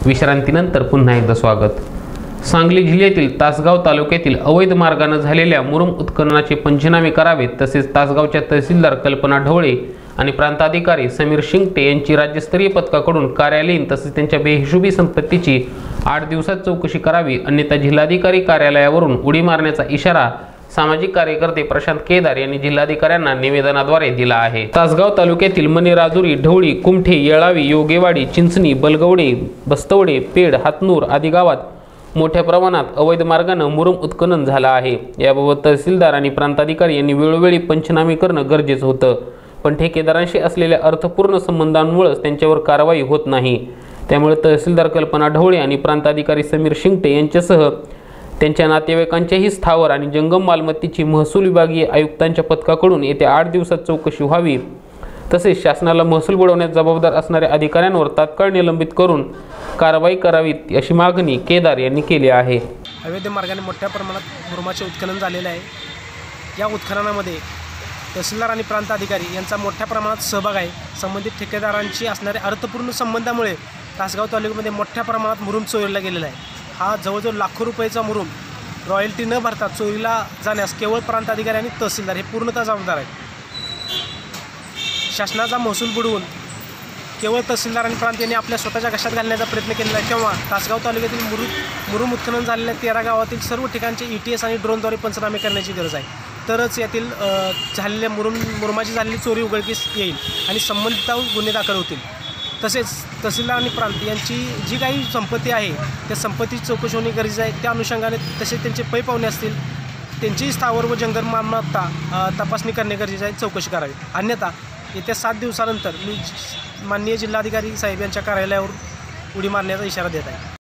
विश्रांतीनंतर पुन्हा एकदा स्वागत। सांगली जिल्ह्यातील तासगाव तालुक्यातील अवैध मार्गाने झालेल्या मुरुम उत्खननाचे पंचनामे करावेत, तसेच तासगावच्या तहसीलदार कल्पना ढवळे आणि प्रांताधिकारी समीर शिंगटे यांची राज्यस्तरीय पथकाकडून कार्यालयीन तसेच त्यांच्या बेहिशोबी संपत्तीची 8 दिवसात चौकशी करावी, अन्यथा जिल्हाधिकारी कार्यालयावरून उडी मारण्याचा इशारा सामाजिक कार्यकर्ते प्रशांत केदार यांनी जिल्हाधिकाऱ्यांना निवेदनाद्वारे दिला आहे। तासगाव तालुक्यातील मनेराजुरी, ढवळी, कुमठे, येळावी, योगेवाडी, चिंचणी, बलगवडे, बस्तवडे, पेड, हातनूर आदी गावात मोठ्या प्रमाणात अवैध मार्गाने मुरुम उत्खनन झाला आहे। याबाबत तहसीलदार आणि प्रांताधिकारी यांनी वेळोवेळी पंचनामे करणं गरजेचं होतं, पण ठेकेदारांशी असलेल्या अर्थपूर्ण संबंधांमुळे त्यांच्यावर कारवाई होत नाही। त्यामुळे तहसीलदार कल्पना ढवळे आणि प्रांताधिकारी समीर शिंगटे यांच्यासह त्यांच्या नातेवाईकांच्याही स्थावर आणि जंगम मालमत्तेची महसूल विभागीय आयुक्तांच्या पथकाकडून येत्या 8 दिवसात चौकशी व्हावी, तसेच शासनाला महसूल बुडवण्यास जबाबदार असणाऱ्या अधिकाऱ्यांवर तात्काळ निलंबित करून कारवाई करावी अशी मागणी केदार यांनी केली आहे। अवैध मार्गाने मोठ्या प्रमाणात मुरुमाचे उत्खनन झालेले आहे। या उत्खननामध्ये तहसीलदार आणि प्रांत अधिकारी यांचा मोठ्या प्रमाणात सहभाग आहे। संबंधित ठेकेदारांशी असणाऱ्या अर्थपूर्ण संबंधामुळे तासगाव तालुक्यामध्ये मोठ्या प्रमाणात मुरुम चोरीला गेलेला आहे। हा जवळजवळ लाखो रुपयाचा मुरुम रॉयल्टी न भरता चोरीला जाण्यास केवळ प्रांत अधिकारी आणि तहसीलदार हे पूर्णतः जबाबदार आहेत। शासनाचा महसूल बुडवून केवळ तहसीलदार आणि प्रांत यांनी आपल्या स्वतःच्या घशात घालण्याचा प्रयत्न केलेला आहे, तेव्हा तासगाव तालुक्यातील मुरुम उत्खनन झालेल्या 13 गावातील सर्व ठिकाणचे ETS आणि ड्रोनद्वारे पंचनामे करण्याची गरज आहे। तरच यातील झालेल्या मुरुमाची झालेली चोरी उघडकीस येईल आणि संबंधितांवर गुन्हे दाखल होतील। तसेच तहसीलदार आणि प्रांत यांची जी काही संपत्ती आहे त्या संपत्तीची चौकशी होणे गरजेचे आहे। त्या अनुषंगाने तसेच त्यांचे पै पाहुणे असतील त्यांची स्थावर व जंगम मालमत्ता तपासणी करणे गरजेचे आहे, चौकशी करावी। अन्यथा येत्या 7 दिवसानंतर मी माननीय जिल्हाधिकारी साहेब यांच्या कार्यालयावर उडी मारण्याचा इशारा देत आहे।